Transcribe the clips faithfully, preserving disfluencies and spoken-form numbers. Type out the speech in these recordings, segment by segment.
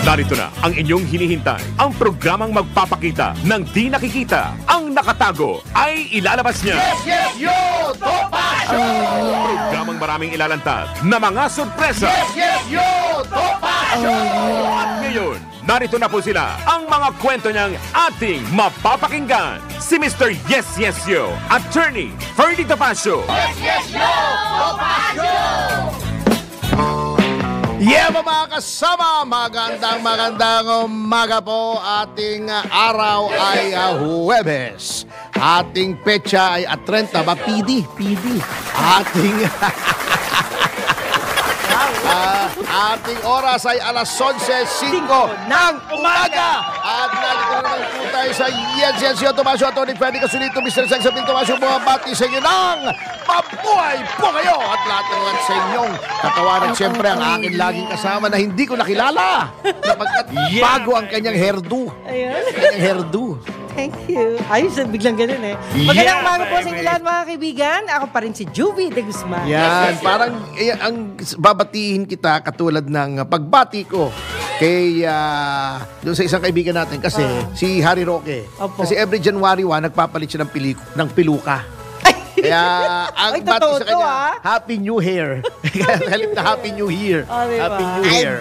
Narito na ang inyong hinihintay. Ang programang magpapakita ng di nakikita. Ang nakatago ay ilalabas niya. Yes, yes, yo! Topacio! Programang maraming ilalantad na mga sorpresa. Yes, yes, yo! Topacio! At ngayon, narito na po sila, ang mga kwento niyang ating mapapakinggan. Si Mister Yes, Yes, Yo, Attorney Ferdy Topacio. Yes, yes, yo! Topacio! Yeah, mga kasama, magandang magandang umaga po. Ating uh, araw ay uh, Huwebes. Ating petsa ay at trenta ba? P D, P D. Ating uh, ating oras ay alas onse singko ng umaga. At nalito naman po tayo sa Yes, Yes, Yo, Topacio, Atty. Ferdy Casulito, Mister Sexapin Topacio, bumabati sa inyo ng mabuhay po kayo at lahat ng lahat sa inyong katawanan. Siyempre, ang akin laging kasama na hindi ko nakilala sapagkat Yeah. bago ang kanyang hairdo. Ayun. Kanyang hairdo. Thank you. Ayos, biglang ganun eh. Magandang Yeah, umaga po sa inyo baby. lahat mga kaibigan. Ako pa rin si Juvie de Guzman. Yan, parang eh, ang babatihin kita katulad ng pagbati ko kay ah, doon sa isang kaibigan natin kasi si Harry Roque. Opo. Kasi every January first nagpapalit siya ng, pili- ng piluka. Kaya ang Ay, bati totoo sa kanya, to, ah. Happy New Hair. Halip na Happy New Year. Oh, diba? Happy New Year.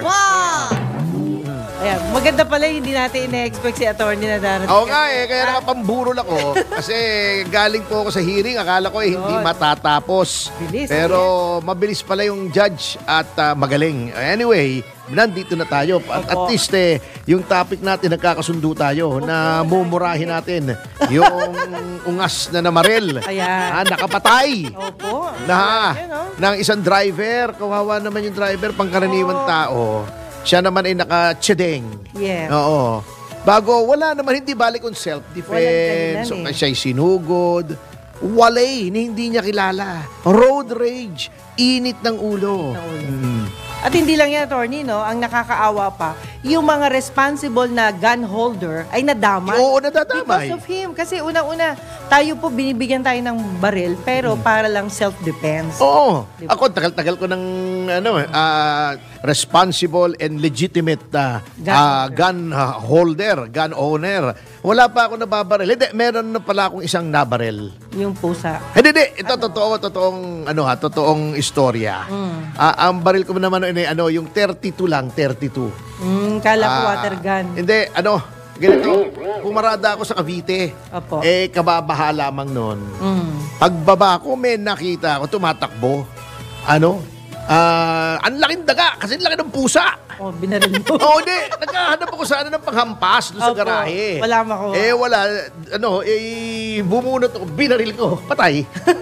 Ayan, maganda pala hindi natin ina-expect si attorney na darating. Oo nga eh, kaya nakapamburol ako. Kasi galing po ako sa hearing, akala ko eh hindi Yun. matatapos. Bilis, Pero mabilis pala yung judge at ah, magaling. Anyway, nandito na tayo. At, at Opo. least eh, yung topic natin, nagkakasundo tayo na mumurahin natin yung ungas na namarel. Ayan. Ah, nakapatay. Opo. Na, Ayan, oh. ng isang driver. Kawawa naman yung driver, pangkaraniwang tao. Siya naman ay naka-tsedeng. Yeah. Oo. Bago, wala naman, hindi balik on Walang self-defense. dahilan So, eh. siya'y sinugod. Walay, na hindi niya kilala. Road rage. Init ng ulo. Ng ulo. Mm. At hindi lang yan, attorney, no? Ang nakakaawa pa, yung mga responsible na gun holder ay nadamay. Oo, nadadamay. Because of him. Kasi unang-una, tayo po binibigyan tayo ng baril, pero para lang self-defense. Oo. Diba? Ako, tagal-tagal ko ng ano, ah, responsible and legitimate ah, Gun ah, holder. gun ah, holder, gun owner. Wala pa ako nababaril. Hindi, meron na pala akong isang nabaril. Yung pusa. Hindi, hindi. Ito, totoo, totoong, ano ha, totoong istorya. Mm. Ah, ang baril ko naman, ano, ano, yung thirty-two lang, thirty-two. Mm, kala ko Ah, water gun. Hindi, ano, ganito, pumarada ako sa Cavite. Opo. Eh, kababaha lamang noon. Mm. Pagbaba ko, may nakita ako, tumatakbo. Ano? Ah, ang laking daga, kasi ang laki ng pusa. Oh, binaril mo. Oo, hindi. Naghahanap ako sa ano ng panghampas doon sa Opo. garahe. Wala makuha. Eh, wala. Ano, eh, bumunot ako, binaril ko, patay.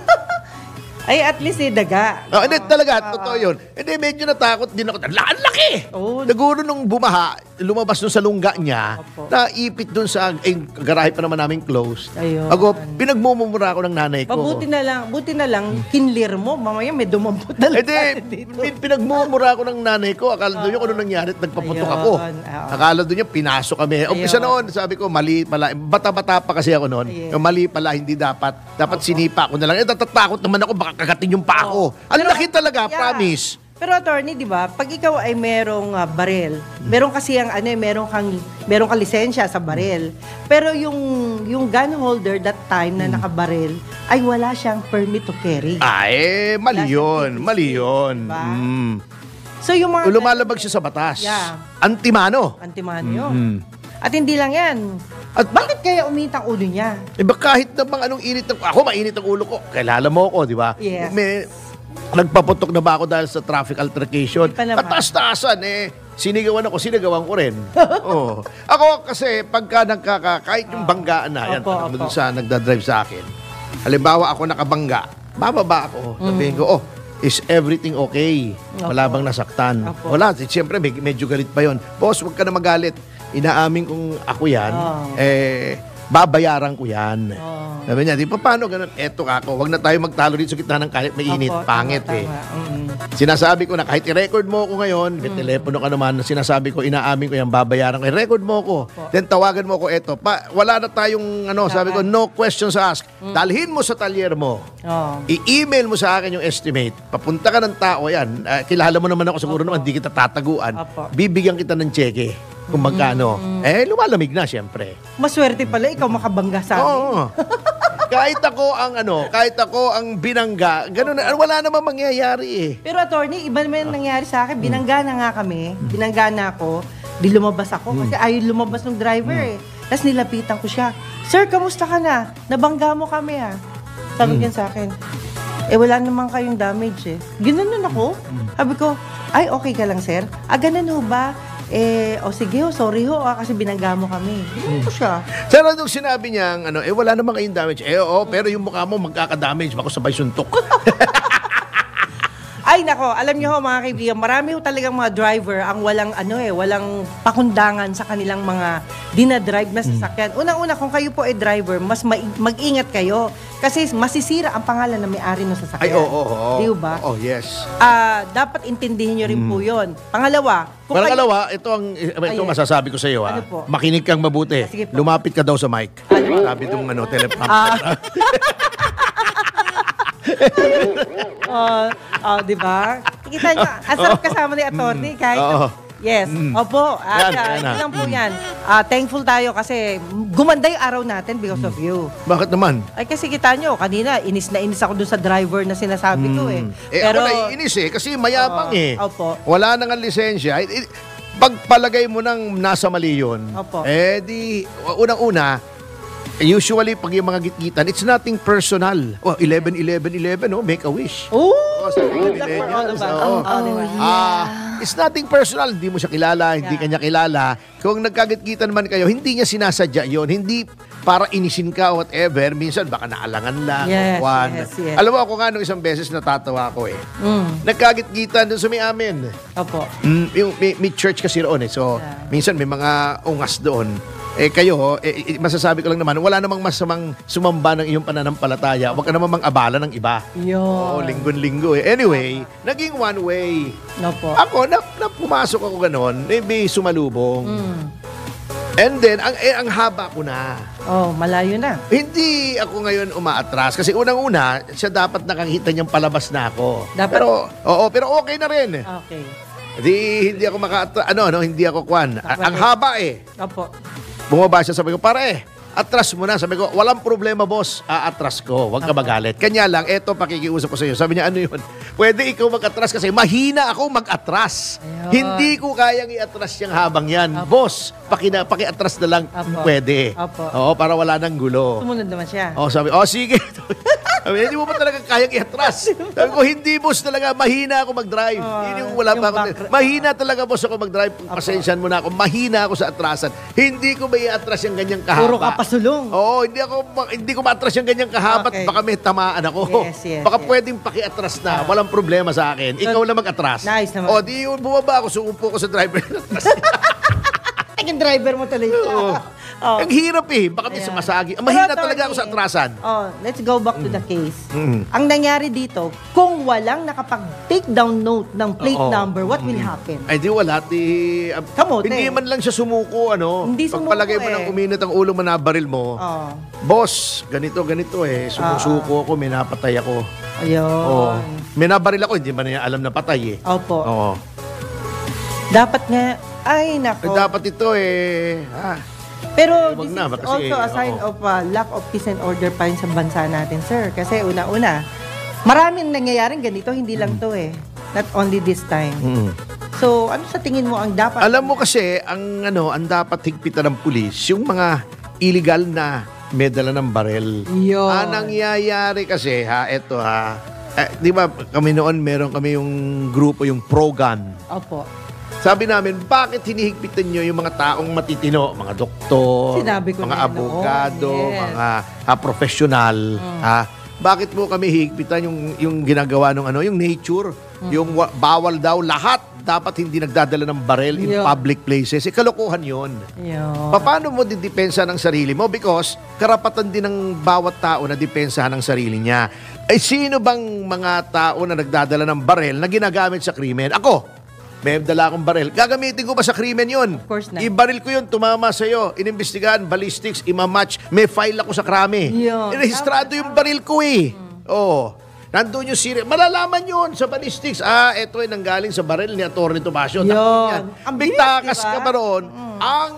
Ay, at least eh, daga. Oh, hindi, talaga, totoo yun. Hindi, medyo natakot din ako. Ang laki! Oo. Naguro nung bumaha, lumabas dun sa lungga niya, Opo. naipit dun sa, eh, garahe pa naman namin closed. Ayun. Ako, pinagmumura ako ng nanay ko. Mabuti na lang, buti na lang, kinlir mo. Mamaya may dumambot na lang Hindi, dito. pin- pinagmumura ako ng nanay ko. Akala doon yung ano nangyari at nagpaputok Ayun, ako. oo. Akala doon yung pinasok kami. Umpisa Ayun. noon, sabi ko, mali pala. Bata-bata pa kasi ako noon. Ayun. Yung mali pala, hindi dapat. Dapat sinipa ko na lang. Eh, natatakot naman ako, baka kagatin yung paa ko. Ang Pero- laki talaga, Yeah. promise. Pero attorney, di ba, pag ikaw ay merong ah, baril, meron kasi ang ano, eh, meron kang meron kang lisensya sa baril. Pero yung yung gun holder that time Hmm. na nakabaril ay wala siyang permit to carry. Ah, eh, mali Wala siyang yun. P P C, Mali yun. diba? Mm. So yung mga Lumalabag siya sa batas. Yeah. Antimano. antimano yun. Mm. At hindi lang yan. At Bakit kaya uminit ang ulo niya? Eh, ba kahit na bang anong init ng... Ako, mainit ang ulo ko. Kilala mo ako, di ba? Yes. May, nagpaputok na ba ako dahil sa traffic altercation? Hindi pa naman. Kataas-taasan eh. Sinigawan ako, sinigawan ko rin. Oo. Ako kasi, pagka nagkaka... Kahit yung banggaan na, yan, Opo, parang opo. doon sa nagdadrive sa akin. Halimbawa, ako nakabangga. Bababa ako. Sabihin ko, oh, is everything okay? Wala Mm. Opo. bang nasaktan? Opo. Wala. Siyempre, med- medyo galit pa yon. Boss, huwag ka na magalit. Inaamin kong ako yan. Oh. Eh, babayaran ko yan. Oh. Sabi niya, di pa paano ganun? Eto ako, wag na tayo magtalo dito sa gitna ng kalit, mainit, Opo, pangit tama, eh. tama. Mm. Sinasabi ko na kahit i-record mo ako ngayon, may telepono ka naman, sinasabi ko, inaamin ko yan, babayaran ko. I-record mo ako. Opo. Then tawagan mo ako, eto. Pa, wala na tayong, ano, sabi ko, no questions asked. Dalhin mo sa talyer mo. Oh. I-email mo sa akin yung estimate. Papunta ka ng tao, yan. ah, kilala mo naman ako, siguro Opo. naman, di kita tataguan. Opo. Bibigyan kita ng cheque. kung magkano. Eh, lumalamig na, siyempre. Maswerte pala, ikaw makabangga sa akin. Oo. Kahit ako ang ano, kahit ako ang binangga, ganun na, wala namang mangyayari eh. Pero attorney, iba naman yung nangyari sa akin. Binangga na nga kami. Binangga na ako. Di lumabas ako kasi ayaw lumabas ng driver eh. Tapos nilapitan ko siya. Sir, kamusta ka na? Nabangga mo kami ah. Sabi niya sa akin, eh wala naman kayong damage eh. Ginanon ako. Sabi ko, ay okay ka lang sir? Ah, ganun ho ba? Eh, o oh, sige ho, sorry ho ah, kasi binangga mo kami. Ginanon ko siya. Sana nung sinabi niya, ano, eh wala namang kayong damage. Eh oo, pero yung mukha mo magkaka-damage. Bako sabay suntok. Ay nako, alam niyo ho mga kaibigan, marami ho talagang mga driver ang walang ano eh, walang pakundangan sa kanilang mga dinadrive na sasakyan. Unang-una, kung kayo po ay driver, mas ma- mag-ingat kayo kasi masisira ang pangalan ng may-ari ng sasakyan. Ay, oo, oo, oo. Di ba? Oh, yes. Ah, dapat intindihin niyo rin po 'yon. Pangalawa, kung kayo- Pangalawa, ito ang ito Ayun. masasabi ko sa iyo ha. Ano po? Makinig kang mabuti. Ah, sige po. Lumapit ka daw sa mic. Sabi itong ano, teleprompter. Ah, ah, di ba? Kita niyo, ang sarap kasama ni attorney kahit Oo. yes. Opo. At Yan, ah, yan na. yun lang po yan. Ah, thankful tayo kasi gumanda yung araw natin because of you. Bakit naman? Ay kasi kita nyo, kanina inis na inis ako dun sa driver na sinasabi ko eh. Eh ako naiinis eh, kasi mayabang Oo, eh. opo. Wala nang lisensya. Eh, eh, Pagpalagay mo ng nasa mali yun, Opo. eh di, unang-una, usually pag yung mga gitgitan, it's nothing personal. Oh, eleven eleven eleven, oh, make a wish. Oh! Oh, sa Good luck for all of us. Oo. Oh, di ba? Ah, it's nothing personal. Hindi mo siya kilala, hindi Yeah. kanya kilala. Kung nagkagitgitan man kayo, hindi niya sinasadya yon. Hindi para inisin ka o whatever. Minsan baka naalangan lang. Yes, o kwan. yes, yes. Alam mo ako nga nung isang beses natatawa ako eh. Mm. Nagkagitgitan doon sa may amin. Opo. Mm, yung, may, may church kasi roon eh. So, Yeah. minsan may mga ungas doon. Eh kayo, eh, eh, masasabi ko lang naman, wala namang masamang sumamba ng iyong pananampalataya. Huwag ka naman mang-abala ng iba. Yun. Oo, linggon-linggo eh. Anyway, naging one way. Opo. Ako, na, na pumasok ako ganon, maybe sumalubong. Mm. And then, ang, eh, ang haba ko na. Oh, malayo na. Hindi ako ngayon umaatras. Kasi unang-una, siya dapat nakakita niyang palabas na ako. Dapat- Pero, oo, pero okay na rin. Okay. Di, hindi ako maka ano, ano, hindi ako kwan. A- ang haba eh. Opo. Bumaba siya, sabi ko, pare, atras mo na. Sabi ko, walang problema, boss. Aatras ko. Huwag ka magalit. Kanya lang, eto, pakikiusap ko sa iyo. Sabi niya, ano yun? Pwede ikaw mag-atras kasi mahina ako mag-atras. Ayun. Hindi ko kayang i-atras yung habang yan. Boss, pakina, paki-atras na lang Apo. pwede. Apo. Oo, para wala nang gulo. Sumunod naman siya. Oh, sabi, oh, sige. Sabi, hindi mo ba talaga kayang i-atras? Sabi ko, hindi, boss, talaga. Mahina ako mag-drive. Oh, Yun yung wala yung pa ako. background. Mahina talaga, boss, ako mag-drive. Pasensyahan mo na ako. Mahina ako sa atrasan. Hindi ko ba i-atras yung ganyang kahaba? Puro ka pasulong. Oo, hindi ako ma- hindi ko maatras yung ganyang kahabat. Okay. Baka may tamaan ako. Yes, yes, Baka yes. pwedeng pakiatras na. Walang problema sa akin. Ikaw lang mag-atras. Nice naman. O, di yun, bumaba ako. Sumupo ko sa driver. Ay, yung driver mo talaga. Oo. Oh. Ang hirap eh. Baka may Ayan. sumasagi. Mahina Pero, talaga ako sa attorney, atrasan. Oh, let's go back to the case. Mm. Ang nangyari dito, kung walang nakapag-take down note ng plate Oo. number, what will happen? Ay, di wala. Di, um, Kamote. hindi man lang siya sumuko, ano. Hindi sumuko Pagpalagay mo eh. ng uminit ang ulo mo na baril mo. Oh. Boss, ganito, ganito eh. Sumusuko ako, may napatay ako. Ayun. Oo. May nabaril ako, hindi man niya alam na patay eh. Opo. Oo. Dapat nga, ay nako. Eh, dapat ito eh. Ah. Pero Eh, wag this na, is kasi, also a sign oo. of uh, lack of peace and order pa rin sa bansa natin, sir. Kasi una-una, maraming nangyayaring ganito, hindi lang to eh. Not only this time. Mm. So, ano sa tingin mo ang dapat? Alam mo kasi, ang ano, ang dapat higpitan ng pulis, yung mga illegal na may dala ng barel. Yun. Ang nangyayari kasi, ha, eto ha, eh, di ba kami noon, meron kami yung grupo, yung pro-gun. Opo. Sabi namin, bakit hinihigpitan nyo yung mga taong matitino? Mga doktor, Sinabi ko mga na yan abogado, noon, yes. mga ah, professional. Ha? Bakit mo kami hihigpitan yung, yung ginagawa ng ano, yung nature? Yung wa- bawal daw, lahat dapat hindi nagdadala ng barel in Yeah. public places. Eh, kalokohan yun. Yun. Paano mo didepensa ng sarili mo? Because karapatan din ng bawat tao na depensahan ng sarili niya. Ay sino bang mga tao na nagdadala ng barel na ginagamit sa krimen? Ako, may dala akong barel. Gagamitin ko ba sa krimen yun? Of course not. Ibaril ko yun, tumama sa'yo. Inimbestigahan, ballistics, imamatch. May file ako sa krami. Yun. Irehistrado yung baril ko eh. Oo. nandun yung serial. Malalaman yun sa ballistics. Ah, eto ay nanggaling sa baril ni Atty. Tomasio. Yun. Ang Ang bilis, takas diba? ka ba roon? Ang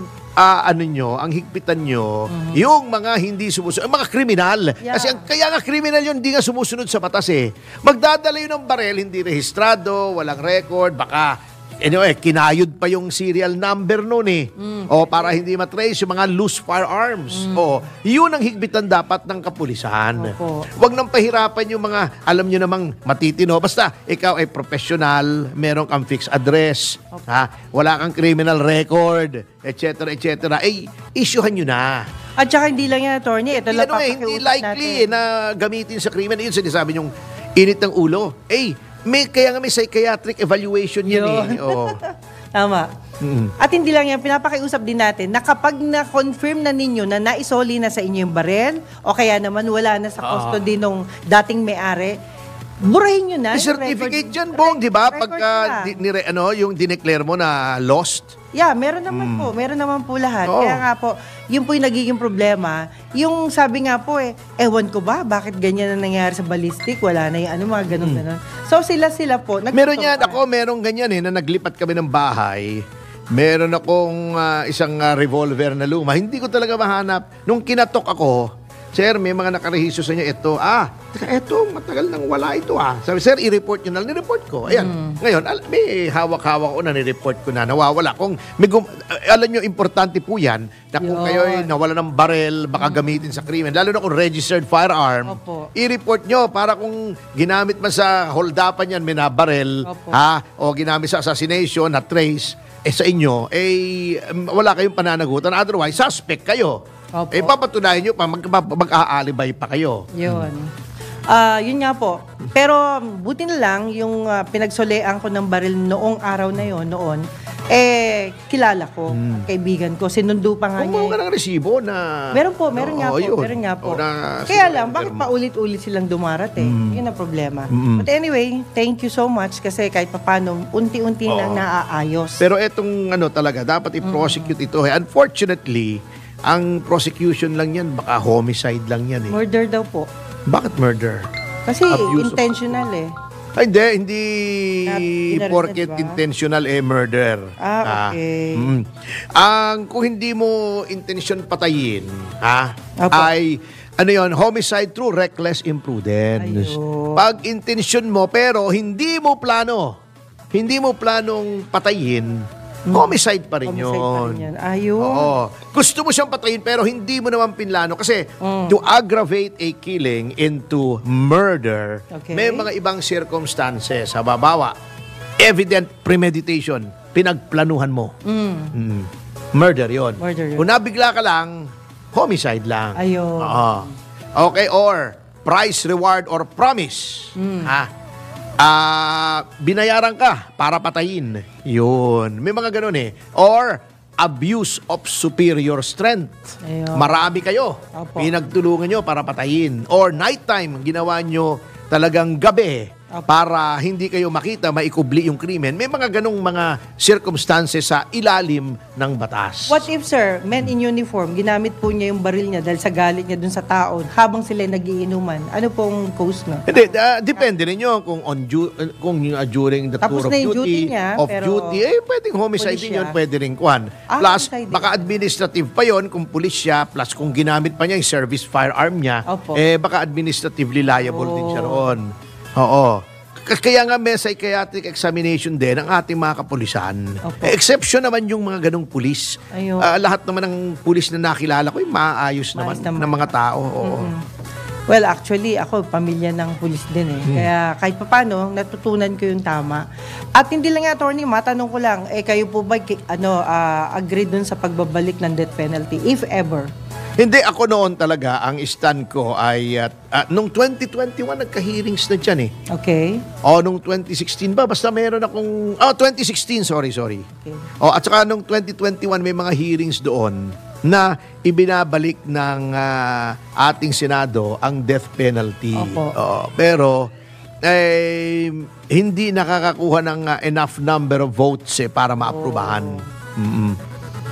ah, ano nyo, ang higpitan nyo, yung mga hindi sumusunod, ang mga kriminal. Yeah. Kasi ang, kaya nga kriminal yun, hindi nga sumusunod sa batas eh. Magdadala yun ng baril, hindi rehistrado, walang record, baka anyway, kinayod pa yung serial number noon eh. O para hindi matrace yung mga loose firearms. O, yun ang higpitan dapat ng kapulisan. Opo. Huwag nang pahirapan yung mga, alam nyo namang matitino. Basta, ikaw ay professional, meron kang fixed address, ha? Wala kang criminal record, et cetera, et cetera. Eh, issuehan nyo na. At saka hindi lang yan, attorney. Ito Hindi, lang ano, eh, hindi papakiusap likely natin. eh, na gamitin sa krimen. Yun sinasabi yung init ng ulo. Eh, may, kaya nga may psychiatric evaluation yan Yun. eh. Oo. Tama. Mm. At hindi lang yan, pinapakiusap din natin na kapag na-confirm na ninyo na naisoli na sa inyo yung barel o kaya naman wala na sa custody nung dating may-ari, burahin nyo na. May yung certificate record- dyan, Bong, di ba? record Pagka nila. di, nire, ano, yung dineclare mo na lost. Yeah, meron naman po. Meron naman po lahat. Oo. Kaya nga po, yun po yung nagiging problema. Yung sabi nga po eh, ewan ko ba, bakit ganyan na nangyari sa ballistic? Wala na yung ano, mga ganun-ganun. So sila-sila po. Meron yan, nagtutuwa. ako meron ganyan eh, na naglipat kami ng bahay. Meron akong ah, isang ah, revolver na luma. Hindi ko talaga mahanap. Nung kinatok ako, sir, may mga nakarehiso sa inyo. Ito, ah, teka, ito, matagal nang wala ito ah. Sabi, sir, i-report nyo na. Ni-report ko. Ayan. Ngayon, al- may hawak-hawak ko na ni-report ko na. Nawawala. Kung may gum- ah, alam nyo, importante po yan na kung Yun. kayo ay nawala ng barel, baka gamitin sa krimen. Lalo na kung registered firearm, Opo. i-report nyo para kung ginamit man sa holdapan yan, may nabarel, Opo. ha, o ginamit sa assassination, na trace, eh sa inyo, eh um, wala kayong pananagutan. Otherwise, suspect kayo. Opo. Eh, papatunayan nyo pa, mag, mag- mag-aalibay pa kayo. Yun. Ah, yun nga po. Pero buti na lang yung ah, pinagsolean ko ng baril noong araw na yon noon, eh kilala ko, at kaibigan ko, sinundo pa nga Kumuha niya. ka ng resibo na... Meron po, meron nga Oo, po, yun. meron nga po. O na- Kaya si- lang, bakit paulit-ulit silang dumarating? Yun ang problema. But anyway, thank you so much kasi kahit papano, unti-unti nang naaayos. Pero etong ano talaga, dapat i-prosecute ito. Eh. Unfortunately, ang prosecution lang yan, baka homicide lang yan eh. Murder daw po. Bakit murder? Kasi Abuse of- intentional eh. Ay, hindi, hindi Not pinarelate porket ba? intentional eh murder. Ah, okay. mm. Ang kung hindi mo intention patayin, ha? Opo. Ay ano 'yon, homicide through reckless imprudence. Ayun. Pag intention mo pero hindi mo plano, hindi mo planong patayin, homicide pa rin Homicide pa rin 'yon. yan. Ayun. Oo. Gusto mo siyang patayin pero hindi mo naman pinlano kasi Mm. to aggravate a killing into murder, Okay. may mga ibang circumstances. Hababawa, evident premeditation, pinagplanuhan mo. Mm. Mm. Murder yon. Murder yun. Kung nabigla ka lang, homicide lang. Ayun. Oo. Okay, or price, reward, or promise. Mm. Ha? Ah, binayaran ka para patayin. Yun. May mga ganun eh. Or abuse of superior strength. Ayun. Marami kayo. Opo. Pinagtulungan nyo para patayin. Or nighttime, ginawa nyo talagang gabi Opo. para hindi kayo makita, maikubli yung krimen. May mga ganong mga circumstances sa ilalim ng batas. What if, sir, men in uniform, ginamit po niya yung baril niya dahil sa galit niya dun sa tao habang sila nagiinuman? Ano pong cause na? Hindi, ah, depende rin yun kung on du- uh, kung uh, during the Tapos tour of na yung duty, duty niya, off pero duty, eh pwedeng homicide pulis din yun, siya. pwede rin kwan. Ah, Plus, homicide din. baka administrative pa yun kung pulis siya, plus kung ginamit pa niya yung service firearm niya, Opo. eh baka administratively liable din siya Oh. roon. Oo. K- Kaya nga may psychiatric examination din ang ating mga kapulisan. Opo. Eh, exception naman yung mga ganong pulis. Ayun. Ah, lahat naman ng pulis na nakilala ko, yung maayos naman Maayos naman. ng mga tao. Oo. Well, actually, ako, pamilya ng pulis din eh. Hmm. Kaya kahit papano, natutunan ko yung tama. At hindi lang nga, attorney, matanong ko lang, eh kayo po ba ki- ano, ah, agree dun sa pagbabalik ng death penalty, if ever? Hindi, ako noon talaga, ang stand ko ay, at ah, nung twenty twenty-one, nagka-hearings na dyan eh. Okay? O, nung twenty sixteen ba? Basta meron akong, oh, twenty sixteen, sorry, sorry. Okay. O, at saka nung twenty twenty-one, may mga hearings doon na ibinabalik ng ah, ating Senado ang death penalty. Opo. Oo, pero, eh, hindi nakakakuha ng ah, enough number of votes eh, para maaprubahan. Mm-mm.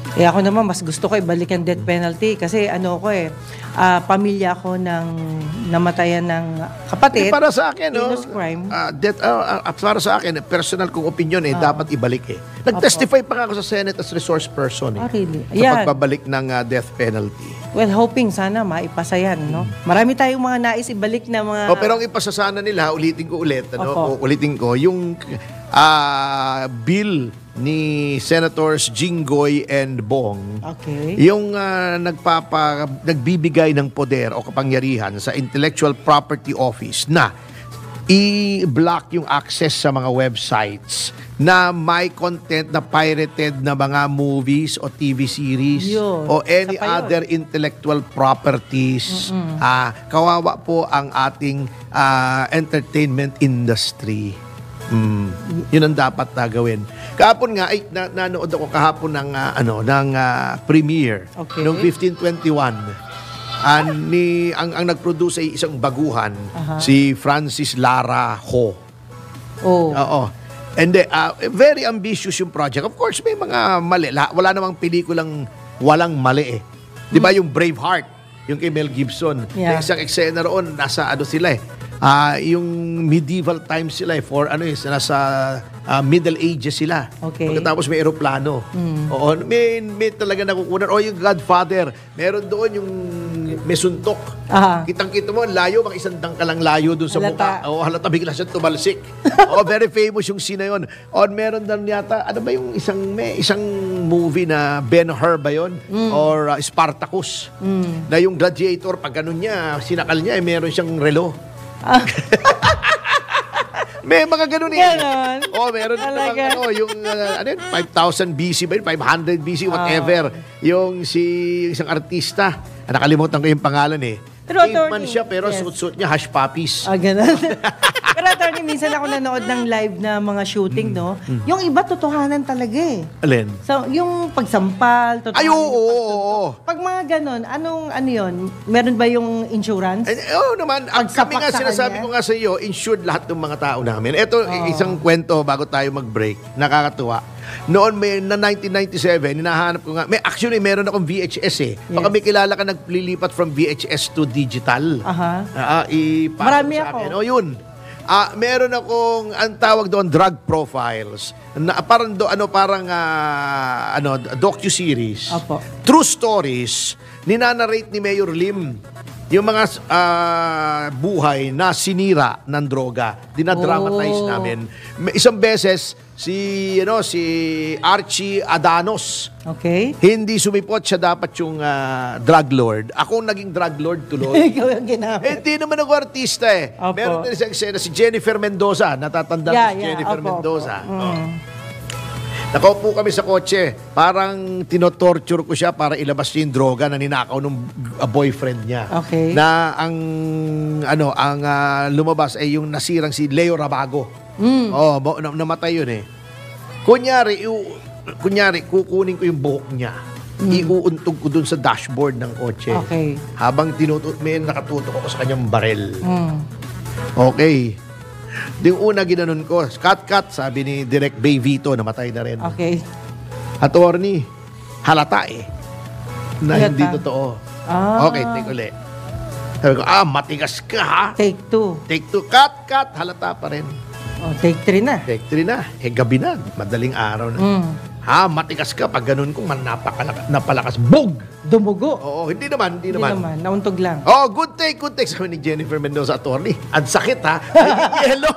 Eh ako naman, mas gusto ko ibalik ang death penalty kasi ano ko eh, ah, pamilya ko ng namatayan ng kapatid. Eh, para sa akin, no, heinous crime. ah, death, ah, ah, para sa akin, personal kong opinion, eh, dapat ibalik eh. Nag-testify pa nga ako sa Senate as resource person eh. Ah, really? Sa Ayan. pagbabalik ng ah, death penalty. Well, hoping sana maipasa yan, no? Marami tayong mga nais ibalik na mga... Oh, pero ang ipasasana nila, ulitin ko ulit, ano, Opo. o- ulitin ko, yung ah, bill ni Senators Jinggoy and Bong, Okay. yung ah, nagpapa nagbibigay ng poder o kapangyarihan sa Intellectual Property Office na i-block yung access sa mga websites na may content na pirated na mga movies o T V series Yun. o any Isa pa yun. other intellectual properties. Ah, kawawa po ang ating ah, entertainment industry. Mm, yun ang dapat na gawin. Kahapon nga ay na, nanood ako kahapon ng ah, ano ng ah, premiere Okay. noong fifteen twenty-one. An ni ang ang nag-produce ay isang baguhan, Aha. si Francis Lara Ho. Oh. Oo. And then, ah, very ambitious yung project. Of course, may mga mali. La- Wala namang pelikulang walang mali eh. 'Di ba yung Braveheart, yung kay Mel Gibson. Yeah. May isang eksena roon, nasa ano sila eh. Ah, yung medieval times sila eh, for ano eh, nasa ah, Middle Ages sila. Okay. Pagkatapos may eroplano. Oo, may, may talaga nakukunan. O yung Godfather, meron doon yung may suntok. Aha. Kitang-kita mo, ang layo, mga isang dangkal lang layo doon sa Halata. mukha. O halata bigla siya tumalsik. O very famous yung scene na yun. O meron doon yata, ano ba yung isang, may isang movie na Ben-Hur ba yun? Or uh, Spartacus. Na yung gladiator, pag ganun niya, sinakal niya, eh, meron siyang relo. May mga ganun eh. Ganon? Oh, meron din namang Talaga? ano, yung uh, ano yun, five thousand B C ba yun? five hundred B C, whatever. Yung si isang artista, ah, nakalimutan ko yung pangalan eh. Pero, Caveman attorney, siya, pero yes. suit-suit niya, hush puppies. Ah, ganun. Pero attorney, minsan ako nanood ng live na mga shooting, no? Yung iba, totohanan talaga eh. Alin? So, yung pagsampal, totohanan. Ay, oo, yung oo, pagtutok. oo. Pag mga ganun, anong, ano yun? Meron ba yung insurance? Eh, Oo naman, ang kami Pagsapak nga sa sinasabi kanya? ko nga sa iyo, insured lahat ng mga tao namin. Ito, isang kwento bago tayo mag-break, nakakatuwa. Noon may na nineteen ninety-seven, hinahanap ko nga, may actually meron akong V H S eh. Baka Yes. may kilala ka naglilipat from V H S to digital. Aha. Ah, ipasok Marami sa ako. akin. O yun. Ah, meron akong ang tawag doon drug profiles. Na parang do, ano parang ah, ano docu-series. Opo. True stories ninanarrate ni Mayor Lim. Yung mga ah, buhay na sinira ng droga, dinadramatize Oh. namin. May Isang beses si ano si Archie Adanos, Okay. hindi sumipot siya dapat yung ah, drug lord. Ako ang naging drug lord tuloy. Ikaw yung ginamit. Eh, hindi naman ako artista eh. Opo. Meron din isang eksena, si Jennifer Mendoza. Natatanda Yeah, ko si yeah. Jennifer Opo, Mendoza. opo. Mm. Oh. Nakaupo kami sa kotse. Parang tinotorture ko siya para ilabas niya yung droga na ninakaw ng boyfriend niya. Okay. Na ang ano ang ah, lumabas ay yung nasirang si Leo Rabago. Mm. Oh, mo- na- namatay yun eh. Kunyari, iu- kunyari kukunin ko yung buhok niya. Iuuntog ko dun sa dashboard ng kotse. Mm. Okay. Habang tinutut may nakatutok ako sa kanyang barel. Mm. Okay. Yung una ginanon ko, cut cut, sabi ni Direk Bay Vito, namatay na rin. Okay. Attorney, halata eh. Na Halata. hindi totoo. Ah. Okay, take ulit. Sabi ko, ah, matigas ka ha. Take two. Take two, cut cut, halata pa rin. Oh, take three na. Take three na. Eh, gabi na. Madaling araw na. Mm. Ha, matigas ka. Pag ganun kung man napakalakas, napalakas. Bog! Dumugo. Oo, hindi naman, hindi, Hindi naman. naman. Nauntog lang. Oh, good take, good take. Sabi ni Jennifer Mendoza, attorney. Ang sakit ha. Naging yelo.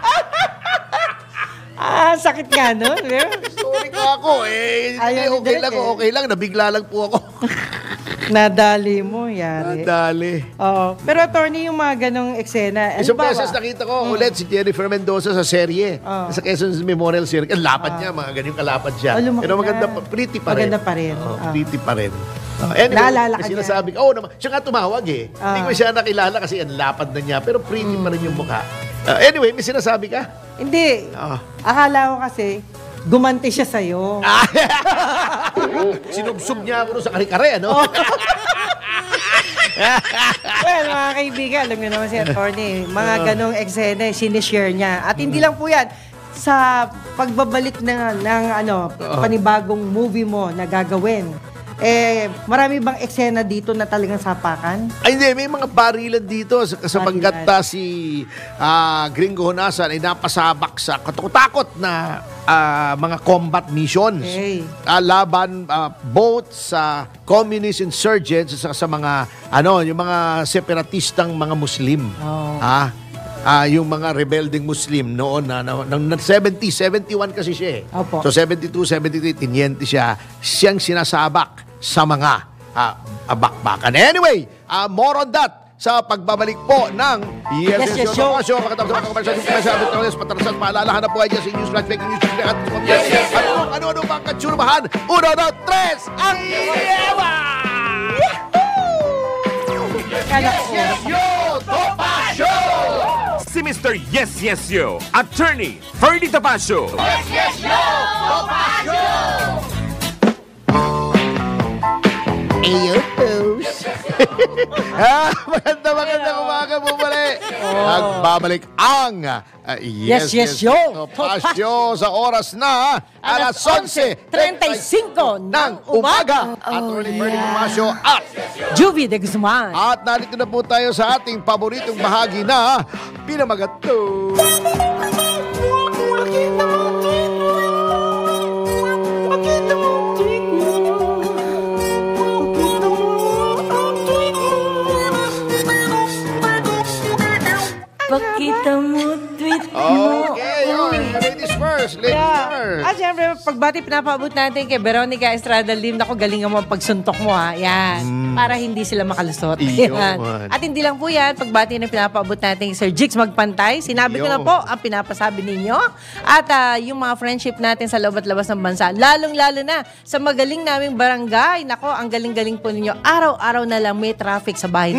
Ah, sakit nga nun. Sorry ka ako. Eh, Ayaw ni okay Direk lang, eh. okay lang. Nabigla lang po ako. Nadali mo, yari. Dali. Oo. Pero attorney, yung mga ganong eksena. Isang halimbawa, beses nakita ko ulit si Jennifer Mendoza sa serye. Oh. Sa Quezon Memorial Series. Ang lapad niya, mga ganyan kalapad siya. Oh, lumaki Pero maganda na. pa, pretty pa rin. Maganda pa rin. Oo, Ah. pretty pa rin. Oh, anyway, Naalala ka may niya. sinasabi ko, oh, naman, siya nga tumawag eh. Ah. Hindi ko siya nakilala kasi ang lapad na niya. Pero pretty pa rin yung mukha. Ah, anyway, may sinasabi ka? Hindi. Ah. Akala ko kasi, gumanti siya sa'yo. Sinubsob niya ako doon sa kare-kare, ano? Well, mga kaibigan, alam niyo naman si attorney, mga ganong eksena, sinishare niya. At hindi lang po yan. sa pagbabalik ng, ng ano, panibagong movie mo na gagawin, eh, marami bang eksena dito na talagang sapakan? Ay, hindi. May mga barilan dito. Sa sapagkat uh, si uh, Gringo Honasan ay napasabak sa katakot na uh, mga combat missions. Okay. Uh, laban uh, both sa communist insurgents sa, sa mga, ano, yung mga separatistang mga Muslim. Oh. Ah, uh, yung mga rebelding Muslim noon na, na, na, na seventy, seventy-one kasi siya eh. Opo. So seventy-two, seventy-three, tinyente siya. Siyang sinasabak sa mga uh, bakbakan. Anyway, uh, more on that sa pagbabalik po ng Yes, Yes, Yes Show. Show. Pagkatapos ng mga kamerasyon, yung pinasabit ng Yes, patarasan, maalalahan na po ay si News Flash, Fake News, at yes, yes, ano, ano, ano, mga katsurbahan? Uno, dos, tres, ang Yewa! Yes, yes, yo! Topa Show! Si Mister Yes Yes Yo, Attorney Ferdy Topacio. Yes, yes, yo! Topa Show! Ayos. ah, maganda, maganda umaga po muli. Nagbabalik ang uh, Yes, Yes, Yo. Topacio sa oras na alas onse treinta y cinco ng umaga. Attorney Ferdy Topacio at Juvie de Guzman. At narito na po tayo sa ating paboritong bahagi na Pinamagato. Pakita mo, tweet mo. Okay, yun. Ladies first. Ladies Yeah. first. At syempre, pagbati pinapaabot natin kay Veronica Estrada Lim. Naku, galing mo ang pagsuntok mo ha. Yan. Para hindi sila makalusot. Iyon. Yan. At hindi lang po yan, pagbati na pinapaabot natin Sir Jigs Magpantay. Sinabi ko na Iyon. po ang pinapasabi ninyo. At ah, yung mga friendship natin sa loob at labas ng bansa. Lalong-lalo na sa magaling naming barangay. Nako, ang galing-galing po ninyo. Araw-araw na lang may traffic sa bahay.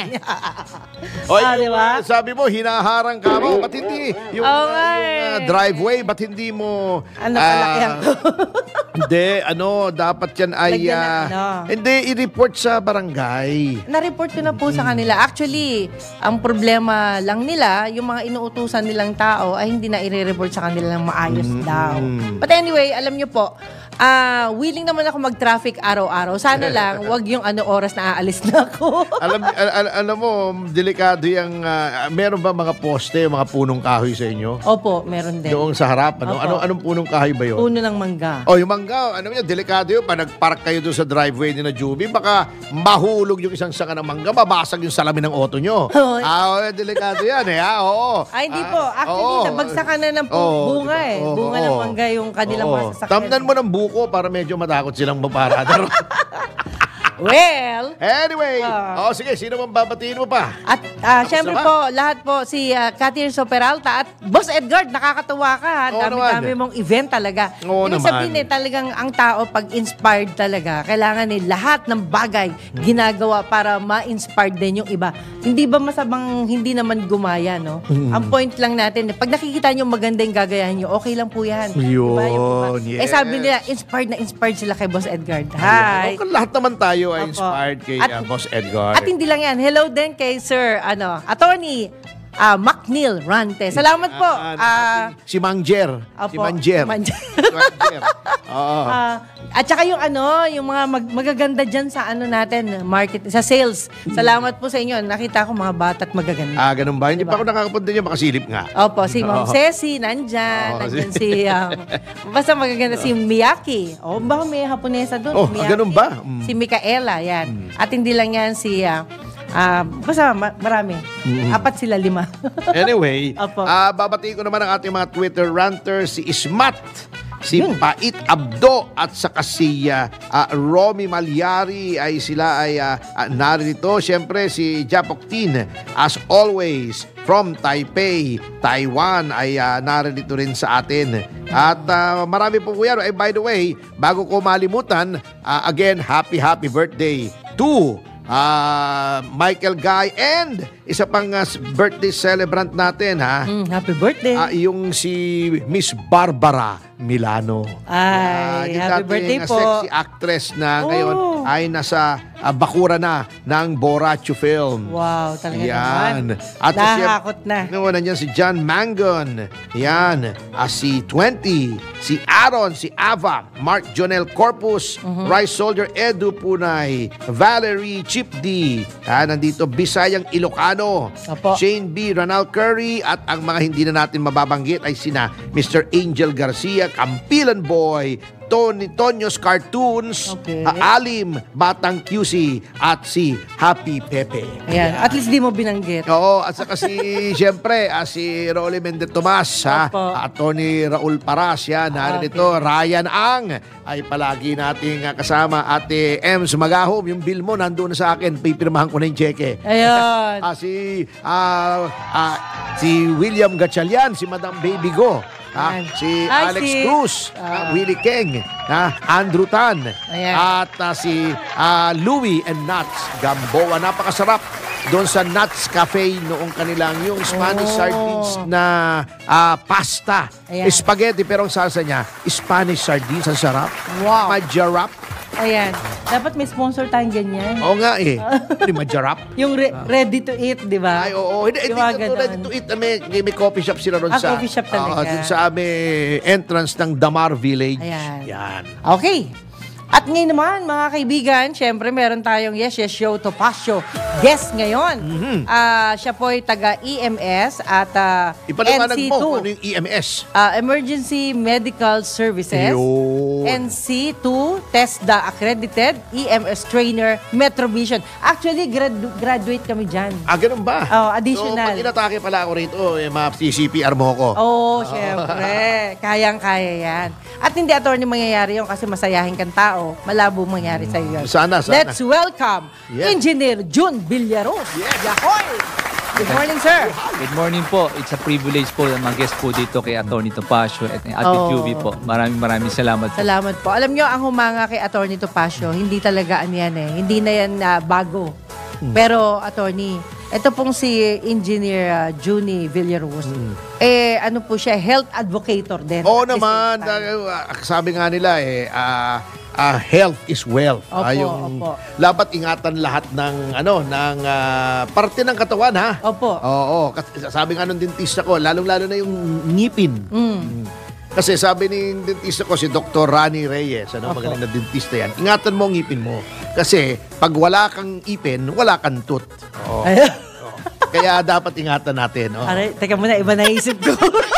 Oy, Ah, di ba? sabi mo, hinaharang ka mo. Ba't hindi? Yung, Oo uh, nga yung eh. uh, driveway, ba't hindi mo... Ano, ah, kalakihan ko. Hindi, ano, dapat yan ay... Lagyan ng ah, ano. Hindi, i-report sa barangay. Na-report ko na po sa kanila. Actually, ang problema lang nila, yung mga inuutusan nilang tao ay hindi na i-report sa kanila ng maayos daw. But anyway, alam nyo po, ah willing naman ako mag-traffic araw-araw. Sana lang, wag yung ano oras na aalis na ako. alam, al- al- alam mo, delikado yung... ah, meron ba mga poste, mga punong kahoy sa inyo? Opo, meron din. Doon sa harap, ano? Opo. Anong, anong punong kahoy ba yun? Puno ng mangga. Oh, yung mangga, ano yun, delikado yun. Pag nag-park kayo doon sa driveway ni na Juby, baka mahulog yung isang sanga ng mangga, mabasag yung salamin ng auto nyo. Oh. Ah, oh, delikado yan eh. Ah, oo. Ay, hindi Ah, po. Actually, oo. nabagsakan na ng pu- Oo, bunga eh. oo, bunga oo. ng mangga yung kanilang Oo. mga sasakyan. Tamnan mo ng buko para medyo matakot silang maparada. Well, Anyway, Ah. oh, sige, sino bang babatiin mo pa? at ah, Tapos syempre na ba? po, lahat po, si uh, Cathy Rizzo Peralta at Boss Edgard, nakakatuwa ka. ha? Oo Dami-dami naman. mong event talaga. Oo Ibig naman. sabihin eh, talagang ang tao pag inspired talaga, kailangan eh, lahat ng bagay ginagawa para ma-inspired din yung iba. Hindi ba masabang hindi naman gumaya, no? Ang point lang natin, pag nakikita nyo maganda yung gagayahin nyo, okay lang po yan. Yun, Yung yes. iba? Eh sabi nila, inspired na inspired sila kay Boss Edgard. Hi! Okay, lahat naman tayo ay Opo. inspired kay At- uh, Boss Edgar. At hindi lang yan. Hello din kay Sir, ano, Attorney ah, McNeil Rante. Salamat po. Ah, Ah, si Mangjer. Si Opo, Mangjer. si Mangjer. Si Mangjer. Oo. ah, at saka yung ano, yung mga mag- magaganda dyan sa ano natin, market, sa sales. Salamat po sa inyo. Nakita ko mga bata at magaganda. Ah, ganun ba? Hindi Diba? pa ako nakakapunta niya, makasilip nga. Opo, si Ma'am Oo. Ceci, nandyan. Oo, nandyan si- si, um, basta magaganda si Miyaki. O, baka may Haponesa doon. Oh, Miyaki. ganun ba? Mm. Si Micaela, yan. At hindi lang yan si, ah, ah, basta ma- marami. Apat sila, lima. Anyway, Opo. ah babatiin ko naman ang ating mga Twitter ranters, si Ismat, si Pait Abdo, at saka si ah, ah, Romy Malyari, ay sila ay ah, ah, narito. Siyempre, si Japok Tin, as always, from Taipei, Taiwan, ay ah, narito rin sa atin. At ah, marami po kuya. Ay, by the way, bago ko malimutan, ah, again, happy, happy birthday to Ah, Michael Guy and isa pang uh, birthday celebrant natin ha. Mm, happy birthday. Ah, yung si Miss Barbara Milano. Ay, yung happy dating, birthday uh, po. Sexy actress na Oh. ngayon ay nasa ah, bakura na ng Boracho Film. Wow, talaga Yan. naman. At Nakakakot na. No, nandiyan si John Mangon. Yan. Ah, si twenty. Si Aaron, si Ava, Mark Jonel Corpus, Mhm. Rice Soldier Edu Punay, Valerie Chip D. Ah, nandito Bisayang Ilocano. Opo. Shane B. Ronald Curry at ang mga hindi na natin mababanggit ay sina Mister Angel Garcia, Campilan Boy, Tony Tonyo's Cartoons, Okay. ah, Alim, Batang Q C at si Happy Pepe. Ayan. At least di mo binanggit. Oo, at saka si, siyempre, ah, si Rolly Mendez Tomas, ha? Opo. At Tony Raul Paras, yan. Narito, Ryan Ang, ay palagi nating ah, kasama. Ate Ems Magahom, yung bill mo, nandun na sa akin. Pipirmahan ko na yung cheque. Ayan. Ah, si, ah, ah, si William Gatchalian, si Madam Baby Go. Ah, Ayan. si Hi, Alex si- Cruz, Ah. ah, Willie Keng, ah, Andrew Tan, Ayan. at ah, si ah, Louie and Nuts Gamboa. Napakasarap doon sa Nuts Cafe noong kanilang yung Spanish Oh. sardines na ah, pasta. Ayan. Spaghetti pero ang salsa niya, Spanish sardines. Ang sarap. Wow. Majarap. Ayan. Dapat may sponsor tayong ganyan. Oo nga eh. Hindi majarap. Yung re- ready to eat, di ba? Ay, oo. Hindi, hindi Yung mga ito ganon. ready to eat. May, may coffee shop sila ron Ah, sa... coffee shop talaga. Oo, dun sa aming entrance ng Damar Village. Ayan. Yan. Okay. At ngayon naman, mga kaibigan, syempre meron tayong Yes, Yes Show Topacio guest ngayon. Mhm. Ah, siya po ay taga-E M S at ah, Ipaliwanag N C mo two. kung ano yung E M S. Ah, Emergency Medical Services. Yun. N C two, TESDA accredited, E M S trainer, Metrovision. Actually, grad- graduate kami dyan. Ah, ganun ba? Oh, additional. So, pag inatake pala ako rito, eh, ma-C C P R mo ko. Oh, syempre. Kayang-kaya yan. At hindi attorney mangyayari yun kasi masayahin kang tao. Malabo mangyari sa iyo. Sana, sana. Let's welcome Yes. Engineer Jun Villaros. Yes. Yahoy! Good morning, sir. Good morning po. It's a privilege po na mag-guest po dito kay Atty. Topacio at Ate Oh. Juvie po. Maraming maraming salamat po. Salamat po. Alam nyo, ang humanga kay Attorney Topacio, hindi talaga ano yan eh. Hindi na yan ah, bago. Hmm. Pero, Attorney, ito pong si Engineer uh, Junie Villaros, eh, ano po siya, health advocator din. Hmm. Oo at the naman. same time. Ah, sabi nga nila eh, ah, ah, health is wealth. Opo, Ah, yung opo. dapat ingatan lahat ng ano ng ah, parte ng katawan ha. Opo. Oo, kasi sabi nga ng dentista ko, lalong-lalo na yung ngipin. Mm. Kasi sabi ni dentista ko, si Doctor Rani Reyes, ano, Opo. magaling na dentista yan, ingatan mo ang ngipin mo. Kasi pag wala kang ipin, wala kang tooth. Oo. Ay, Kaya dapat ingatan natin. Oo. aray, teka muna, iba naisip ko.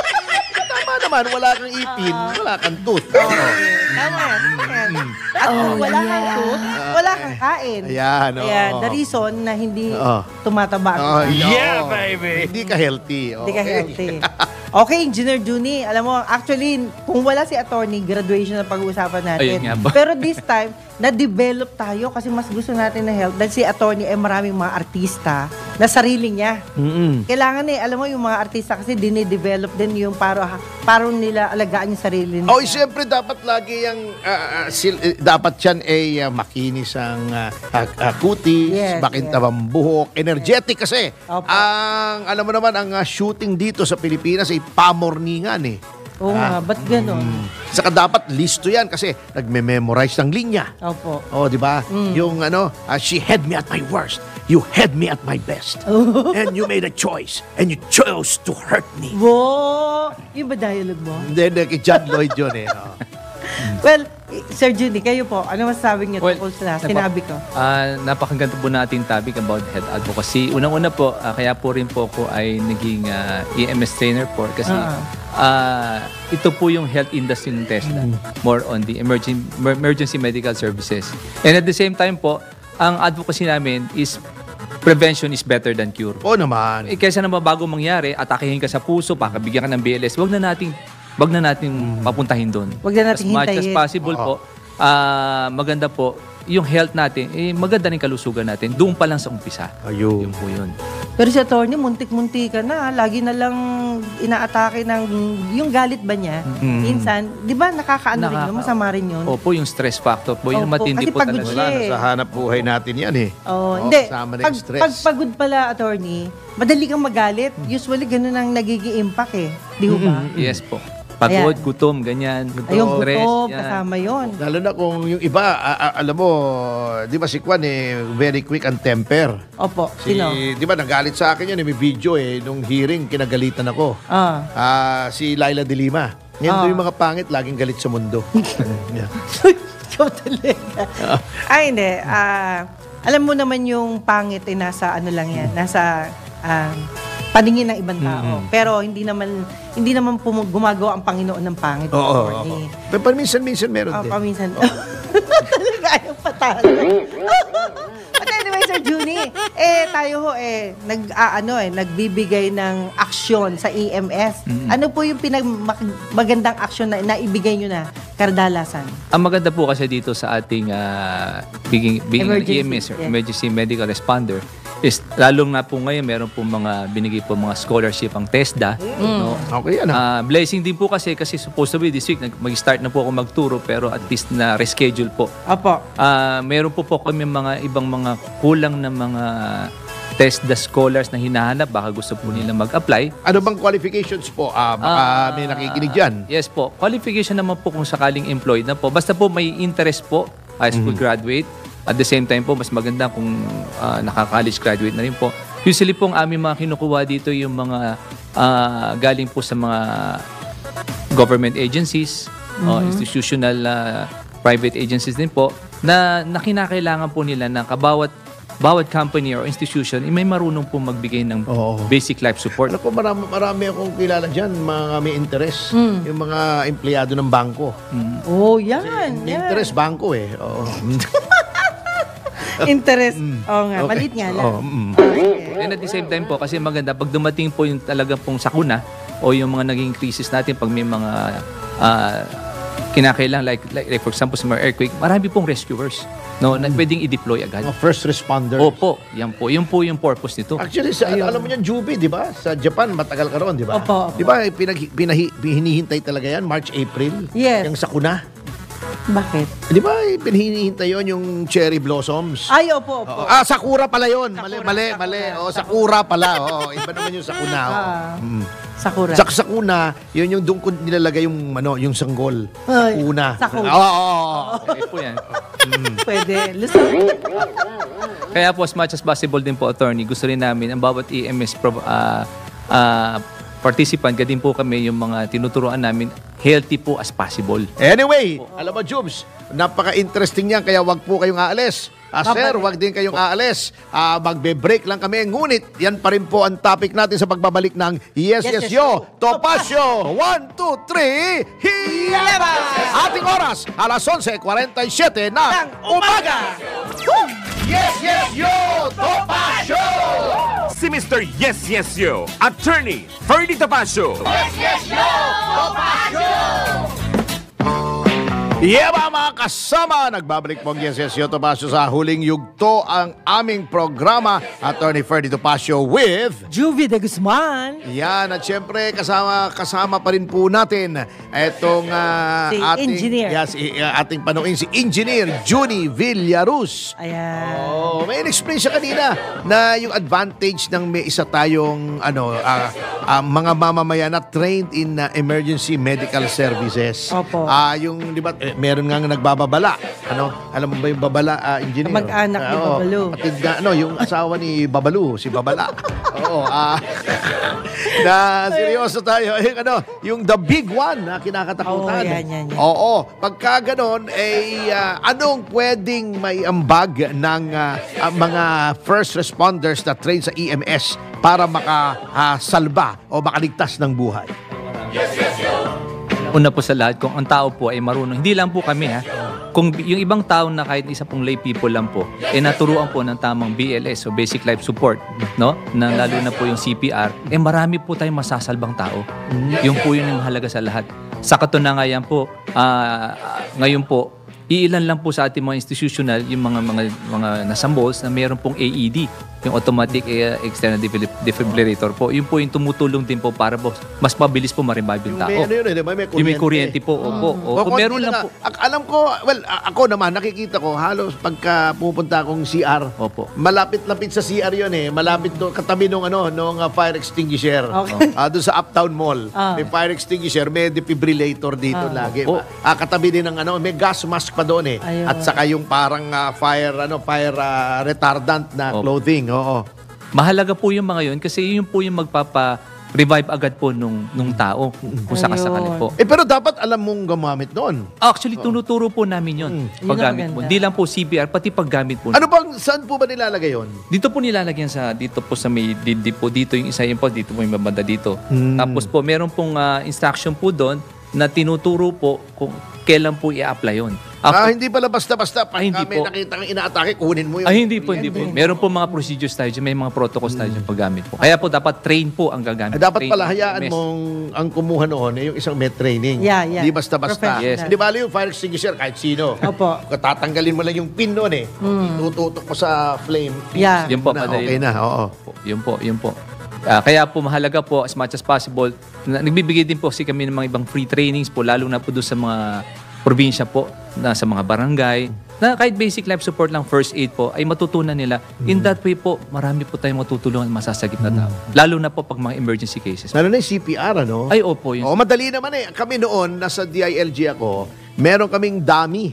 Tama naman, wala kang ipin, wala kang tooth. Tama yan, tama yan. At kung wala kang tooth, wala kang kain. Ayan, oo. Ayan, the reason na hindi Oo. tumataba. ang Oh, katawan. yeah, baby. Hindi ka healthy. Hindi ka okay. healthy. Okay, Engineer Junie, alam mo, actually, kung wala si attorney, graduation na pag-uusapan natin. Ayun nga po. Pero this time, na-develop tayo kasi mas gusto natin na health dahil si attorney ay maraming mga artista na sarili niya. Mm-mm. Kailangan eh, alam mo, yung mga artista kasi dinidevelop din yung para, para nila alagaan yung sarili nila. Oh, siyempre dapat lagi yung ah, ah, sil- eh, dapat yan ay ah, makinis ang ah, ah, ah, kutis, Yes, makintab yes. ang buhok, energetic kasi. Opo. Ang alam mo naman ang ah, shooting dito sa Pilipinas ay pamorningan eh. Oo nga, ba't ganon? Saka dapat listo yan kasi nagme-memorize ng linya. Opo. Oh, di ba? Mm. Yung ano, ah, she had me at my worst. You had me at my best. And you made a choice. And you chose to hurt me. Wow! Yung ba dialogue mo? Hindi, hindi, kay John Lloyd yun eh. Oh. Well, eh, Sir Judy, kayo po, ano masasabi niyo Well, tungkol sa napa- sinabi ko? Ah, napakaganda po nating topic about health advocacy. Unang-una po, ah, kaya po rin po ako ay naging ah, E M S trainer po kasi Ah. ah, ito po yung health industry ng TESDA. More on the emergency, emergency medical services. And at the same time po, ang advocacy namin is prevention is better than cure. Oo naman. Eh, kaysa naman bago mangyari, atakihin ka sa puso, pakabigyan ka ng B L S, wag na nating wag na nating papuntahin doon. Wag na nating As much as hintayin. possible Oo. po, ah, maganda po, yung health natin, eh, maganda rin kalusugan natin. Doon pa lang sa umpisa. Ayun. Yun po yun. Pero si attorney, muntik-munti ka na. Lagi na lang inaatake ng... Yung galit ba niya? Mm. Minsan, di ba nakakaano rin Nakaka- yun? Masama rin yun. Opo, yung stress factor po, yun Opo, matindi kasi po pagod talaga. siya. Wala, nasa hanap buhay natin yan eh. Oh, Oo, hindi. kasama na Pag, yung stress. pag pagod pala, attorney, madali kang magalit. Usually, ganun ang nagiging impact eh. Di ba? Yes po. Pagod, Ayan. gutom, ganyan. Ayun, stress, gutom, yan. kasama yun. Lalo na kung yung iba, a- a- alam mo, di ba si Kwan eh, very quick ang temper. Opo, Si, sino? di ba, nagalit sa akin yun, eh, may video eh, nung hearing, kinagalitan ako. Ah. Ah, si Laila de Lima. Ngayon Ah. daw yung mga pangit, laging galit sa mundo. Yeah. Ikaw talaga. Ay, hindi. Ah, alam mo naman yung pangit ay nasa ano lang yan, nasa ah, paningin ng ibang tao. Pero hindi naman hindi naman pum- gumagawa ang Panginoon ng pangit. Oo, oo, Attorney. oo. Pero paminsan-minsan meron Ah, din. paminsan. Talaga ayaw patalo. But anyway, Sir Junie, eh tayo ho eh nag ah, ano eh nagbibigay ng aksyon sa E M S. Ano po yung pinag mak- magandang aksyon na naibigay niyo na kadalasan? Ang maganda po kasi dito sa ating uh, being, being an Emergency, E M S, or yeah. Emergency Medical Responder, is lalong na po ngayon meron po mga binigay po mga scholarship ang TESDA. No? Okay, ano? Ah, blessing din po kasi kasi supposed to be this week nag- mag-start na po ako magturo pero at least na reschedule po. Opo. Ah, meron po po kami mga ibang mga kulang na mga TESDA scholars na hinahanap baka gusto po nila mag-apply. Ano bang qualifications po? Ah, baka Ah, may nakikinig dyan. Yes po. Qualification naman po kung sakaling employed na po. Basta po may interest po, high school graduate. At the same time po, mas maganda kung ah, naka-college graduate na rin po. Usually po ang aming mga kinukuha dito yung mga ah, galing po sa mga government agencies, o institutional ah, private agencies din po, na, na kinakailangan po nila na kabawat bawat company or institution, eh, may marunong po magbigay ng Oo. basic life support. Ano ko, marami, marami akong kilala dyan, mga may interest. Yung mga empleyado ng bangko. Oh, yan. May yan. interest, bangko eh. Oo. Interest. Oo nga, Okay. malit nga lang. Oo, mm. Okay. And at the same time po, kasi maganda, pag dumating po yung talagang pong sakuna o yung mga naging crisis natin, pag may mga ah, kinakailangan, like, like, like for example, sa mga earthquake, marami pong rescuers no, na pwedeng i-deploy agad. Mga first responders. Opo, yan po. Yun po yung purpose nito. Actually, sa, alam mo yan, Juby, di ba? Sa Japan, matagal ka roon, di ba? Opo, opo. Di ba, pinag, pinahi, hinihintay talaga yan, March, April? Yes. Yung sakuna. Bakit? Di ba, pinahihintay yon yung cherry blossoms? Ay, opo, opo. Oo. Ah, sakura pala yon. Mali, Sakura, mali, sakura. mali. Oh, sakura pala. Oh, iba naman yung sakuna. Oh. Ah. Mm. Sakura. Sa sakuna, yun yung doon ko nilalagay yung ano, yung sanggol. Ay, Sakuna. sakuna. Oo, oo, oo. Okay po yan. Pwede. Listen. Kaya po, as much as possible din po, attorney, gusto rin namin ang bawat E M S pro, ah, ah, participant, gadin po kami yung mga tinuturuan namin, healthy po as possible. Anyway, alam mo, Jubes, napaka-interesting yan, kaya wag po kayong aalis. Ah, sir, wag din kayong aalis. Ah, magbe-break lang kami. Ngunit, yan pa rin po ang topic natin sa pagbabalik ng Yes, Yes, Yes, Yo, Topacio. One, two, three, Hiyabas! Ating oras, alas onse forty-seven ng umaga. Yes, Yes, Yo, Topacio! Si Mister Yes Yes Yo, Attorney Ferdy Topacio. Yeah, mga kasama, nagbabalik po ang Yes, Yes, Yo, Topacio sa huling yugto ang aming programa, Attorney Ferdy Topacio with... Juvie de Guzman. Yan, at syempre kasama kasama pa rin po natin itong ah, Si ating Engineer. Yes, i- ah, ating panuin si Engineer Junie Villaruz. Ayan. Oh, may in-explain siya kanina na yung advantage ng may isa tayong ano ah, ah, mga mamamayan na trained in ah, emergency medical services. Opo. Ah, yung di ba eh, meron nga nagbababala. Ano? Alam mo ba yung babala, ah, engineer? Kamag-anak ni Ah, oo. Babalu. Kapatid na, ano, yung asawa ni Babalu, si Babala. Oo, ah. na seryoso tayo. Eh, ano, yung the big one na kinakatakutan. Oo, yan, yan, yan. Oo. Pagka ganon, eh, ah, anong pwedeng may ambag ng ah, ah, mga first responders na train sa E M S para makasalba o makaligtas ng buhay? Una po sa lahat, kung ang tao po ay marunong, hindi lang po kami ha, kung yung ibang tao na kahit isa pong lay people lang po, eh naturuan po ng tamang B L S o Basic Life Support, no? Na lalo na po yung C P R, eh marami po tayong masasalbang tao. Yung po yun yung mahalaga sa lahat. Sa katunayan po, ah, ngayon po, iilan lang po sa ating mga institutional yung mga mga mga nasambols na mayroon pong A E D. yung automatic eh, external defib- defibrillator po, yun po yung tumutulong din po para po mas mabilis po ma-revive yung tao. May ano yun, eh, di ba? May Yung may kuryente po, opo. O, O, kung konti meron lang nga. po. Ak- alam ko, well, a- ako naman, nakikita ko, halos pagka pupunta akong C R, Opo. malapit-lapit sa C R yun eh. Malapit doon, katabi nung, ano, nung uh, fire extinguisher. Okay. Ah, doon sa Uptown Mall. Ah. May fire extinguisher, may defibrillator dito lagi. Opo. Ah, katabi din ng ano, may gas mask pa doon eh. Ayun. At saka yung parang ah, fire, ano, fire ah, retardant na Opo. clothing. Oo. Mahalaga po yung mga yun kasi yun po yung magpapa-revive agad po nung, nung tao kung sakasakali Ayun. po. Eh, pero dapat alam mong gumamit doon. Actually, tunuturo po namin yun. Yun Paggamit ang po. maganda. Hindi lang po C P R, pati paggamit po. Ano bang, saan po ba nilalagay yun? Dito po nilalagyan sa, dito po sa may dibdib po, dito yung isa yun po, dito po yung babanda dito. Tapos po, meron pong ah, instruction po doon na tinuturo po kung kailan po i-apply yun. Ah, After- hindi pala basta-basta. Pag Ah, hindi may po. nakita kang inaatake, kunin mo yun. Ay, hindi po, hindi po. Meron po mga procedures tayo dyan, may mga protocols tayo dyan paggamit po. Kaya po dapat train po ang gagamit. Ah, dapat Train pala po, hayaan mes. mong ang kumuha noon eh, yung isang med training. Yeah, yeah. Hindi basta-basta. Professional. Yes. Hindi bali yung fire extinguisher kahit sino. Opo. Tatanggalin mo lang yung pin noon eh. Tututok mo sa flame. Yeah. Yun po, na, madali. okay na, oo. Po, Yun po, yun po. Ah, kaya po mahalaga po as much as possible, na, nagbibigay din po kasi kami ng mga ibang free trainings po, lalo na po doon sa mga probinsya po, na sa mga barangay, na kahit basic life support lang, first aid po, ay matutunan nila. In that way po, marami po tayong matutulungan masasagip na tao. Lalo na po pag mga emergency cases. Lalo na yung C P R, ano? Ay, opo. Yun. Oo, madali naman eh. Kami noon, nasa D I L G ako, meron kaming dummy.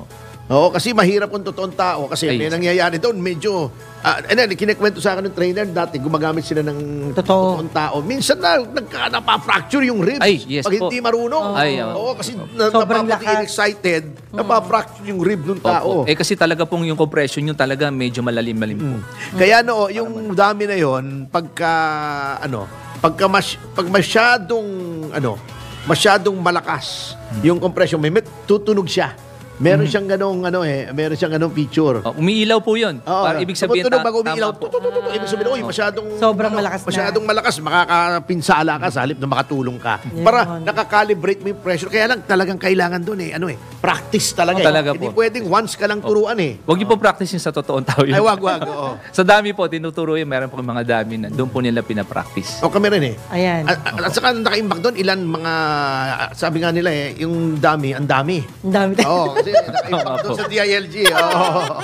Oo, kasi mahirap kung totoong tao. Kasi Ay, may yes. nangyayari doon, medyo... Uh, and then, kinikwento sa akin ng trainer dati, gumagamit sila ng Totoo. totoong tao. Minsan na, nagka, napafracture yung ribs. Ay, yes pag po. hindi marunong. Ay, oo. Oo, kasi na, Sobrang napapati lakas. excited, napafracture yung rib ng tao. Opo. Eh kasi talaga pong yung compression yung talaga medyo malalim-malim po. Kaya no, yung dami na yon pagka ano, pagka mas, pag masyadong ano, masyadong malakas yung compression, may met- tutunog siya. Meron siyang ganong ano eh, meron siyang ganong feature. Oh, umiilaw po yun. Oo, Para ibig sabihin, tumutunog ta- bago umiilaw. tama po. Tutututu. Ibig sabihin, oy, masyadong Sobrang malakas na. Masyadong malakas, makakapinsala ka sa halip na makatulong ka. Para nakakalibrate mo yung pressure. Kaya lang talagang kailangan doon eh, ano eh, practice talaga. Oh, eh. talaga Hindi po. pwedeng once ka lang turuan eh. Huwag niyo po practice yun sa totoong tao yun. Ay, wag, wag. Oo. Sa dami po, tinuturo yun. Meron po mga dami na doon po nila pinapractice. O kami rin eh. Ayan. At, at, at saka nakaimbak doon, ilan mga, sabi nga nila eh, yung dami, ang dami. Ang dami tayo. Oo, kasi nakaimbak doon sa D I L G. Oo.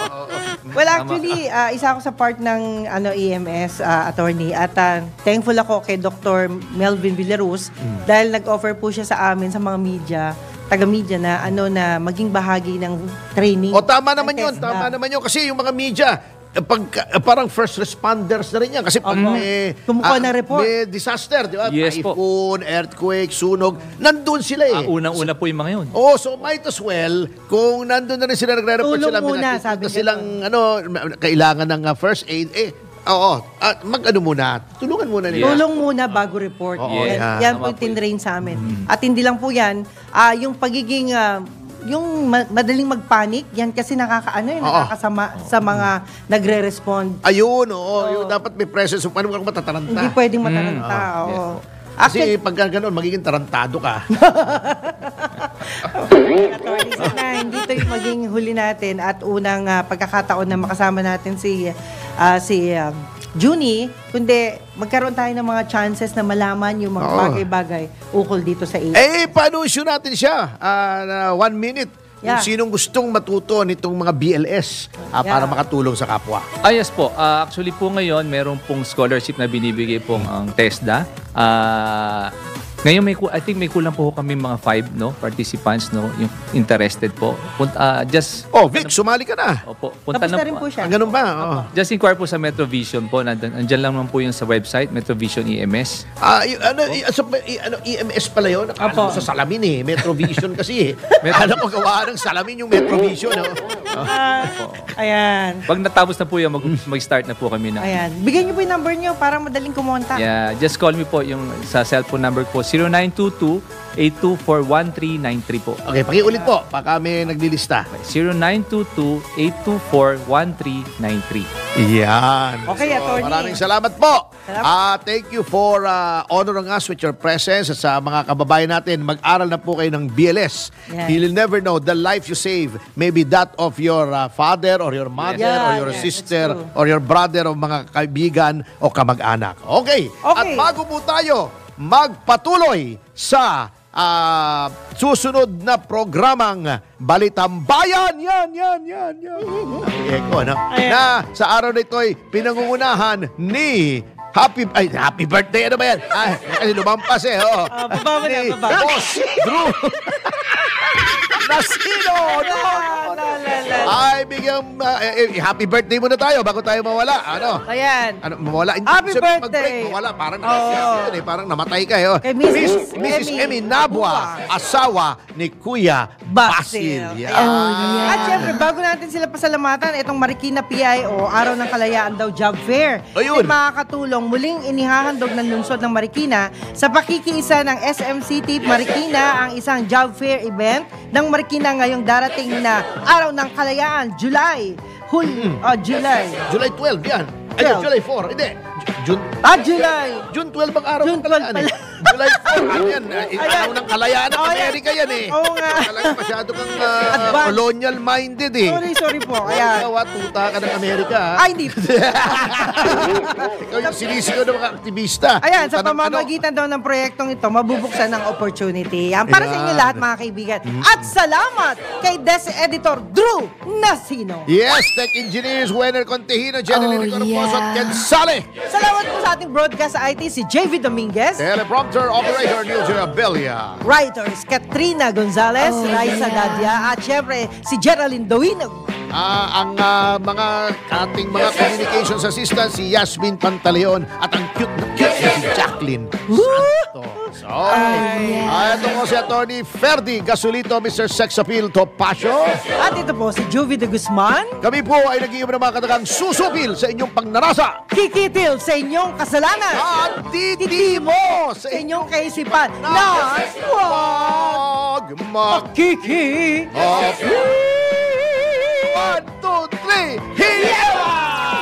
Well, actually, ah, isa ako sa part ng ano E M S ah, attorney at ah, thankful ako kay Doctor Melvin Villaruz dahil nag-offer po siya sa amin sa mga media, taga-media na ano na maging bahagi ng training. O tama naman ng yun, TESDA. tama naman yun. Kasi yung mga media, eh, pag, eh, parang first responders na rin yan. Kasi pag Opo. may, Kumukuha ah, ng report. may disaster, di ba? Yes po. Typhoon, earthquake, sunog, nandun sila eh. Ang unang-una po yung mga yun. Oh, so might as well, kung nandun na rin sila nagre-report Tulong sila, may muna, nakikita sabi ko. silang ano, kailangan ng uh, first aid, eh, oo, at mag-ano muna, tulungan muna nila. Tulong muna bago report. Oo, yan, yan. yan Tama po yung po tinrain sa amin. At hindi lang po yan, ah, yung pagiging, ah, yung ma- madaling magpanik, yan kasi nakakaano eh, Oo. nakakasama sa mga nagre-respond. Ayun, oo, yung dapat may presence, paano ka matataranta? Hindi pwedeng mataranta. Mm. oo. Kasi pagka ganun, magiging tarantado ka. Attorney, sana hindi ito yung maging huli natin at unang ah, pagkakataon na makasama natin si ah, si ah, Junie, kundi magkaroon tayo ng mga chances na malaman yung mga Oo. bagay-bagay ukol dito sa A. Eh, paano-issue natin siya? Ah, na one minute. Yeah. Kung sinong gustong matuto nitong mga B L S ah, para Yeah. makatulong sa kapwa. Ah, yes po. Ah, actually po ngayon, meron pong scholarship na binibigay pong ang TESDA. Ah, ngayon, may, ku- I think may kulang po kami mga five no, participants no, yung interested po. Punta, ah, just, Oh, Vic, sumali ka na. opo, punta Tapos na rin po Ah, siya. ganun ba? Oo. Just inquire po sa Metrovision po. Nandyan, nandyan lang naman po yung sa website, Metrovision E M S. Ah, y- ano, y- so, y- ano, E M S pala yun? Akala ko Opo. sa salamin eh. Metrovision kasi eh. Akala ko gawa ng salamin yung Metrovision. Oh. Ayan. Pag natapos na po yun, mag, mag-start na po kami na. Ayan. Bigyan niyo po yung number niyo para madaling kumontak. Yeah, just call me po yung sa cellphone number ko zero nine two two, eight two four, one three nine three po. Okay, pakiulit po. Baka may naglilista. zero nine two two, eight two four, one three nine three. Yan. Okay, attorney. Maraming salamat po. Salamat. Ah, thank you for uh, honoring us with your presence. At sa mga kababayan natin, mag-aral na po kayo ng B L S. Yes. You'll never know, the life you save may be that of your uh, father or your mother Yeah, or your yeah, sister that's true. or your brother o mga kaibigan o kamag-anak. Okay. At Okay. bago po tayo magpatuloy sa ah, susunod na programang Balitang Bayan. Yan, yan, yan, yan. Ang eko, no? Ayan. Na sa araw na ito ay pinangungunahan ni Happy ay happy birthday ano ba yan? Ay, kasi lumampas eh. Oh. Ah, baba mo na, Ni baba. Boss Drew. Nasino? No? La, la, la, la. Ay, bigyan uh, eh, eh, happy birthday muna tayo bago tayo mawala. Ano? Ayan. Ano, mawala? Hindi, Happy sabi, birthday. Mag-break, mawala. Parang, Oo. yun, eh, parang namatay kayo. Kay Missus Missus Emmy Emmy Nabua, asawa ni Kuya Basil. Basil. Yan. Ayan. At syempre, bago natin sila pasalamatan, itong Marikina P I O, Araw ng Kalayaan daw Job Fair. Ayun. Ay makakatulong muling inihahandog ng lungsod ng Marikina sa pakikiisa ng S M C T Marikina ang isang job fair event ng Marikina ngayong darating na Araw ng Kalayaan, July. Hul oh, July. July twelve, yan. Ay, twelve. July four. Hindi. June, Ah, July. June twelve ang araw June ng kalayaan. twelve Eh. July four. Ano yan? Eh, Ayan. Araw ng kalayaan ng Oh, yan. Amerika yan eh. Oo nga. Talaga masyado kang ah, Advance. colonial-minded eh. Sorry, sorry po. Ayan. Ikaw, ah, tuta ka ng Amerika. ah. Ay, hindi. Ikaw yung sinisigaw ng mga aktivista. Ayan, sa Tuta ng ano. pamamagitan daw ng proyektong ito, mabubuksan ng opportunity. Yan, para sa inyo Ayan. lahat, mga kaibigan. At salamat kay Des Editor Drew Nasino. Yes, Tech Engineers, Wenner Contehino, Jeneline Oh, Corposo at yeah. Ken Sale. Salamat po sa ating broadcast sa I T, si J V Dominguez. Teleprompter Operator Neil J. Abelia. Writers, Katrina Gonzalez, Oh, Raisa yeah. Dadia, at syempre, si Geraldine Dowinog. Ah, ang ah, mga ating mga communications assistant si Yasmin Pantaleon at ang cute na cute na si Jacqueline Santos. Okay. Ah, ito po si Attorney Ferdy Gasolito, Mister Sex Appeal Topacio. At ito po si Juvie de Guzman. Kami po ay nag-iiba ng mga katagang susupil sa inyong pangnarasa Kikitil sa inyong kasalanan. at titimo sa Sa inyong kaisipan na wag Wag mag kiki. One, two, three, Hiyewa!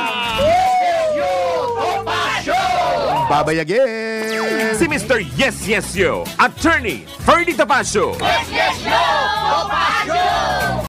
Babayagin! Si Mister Yes Yes Yo, Attorney Ferdy Tapasio. Yes, yes, yo!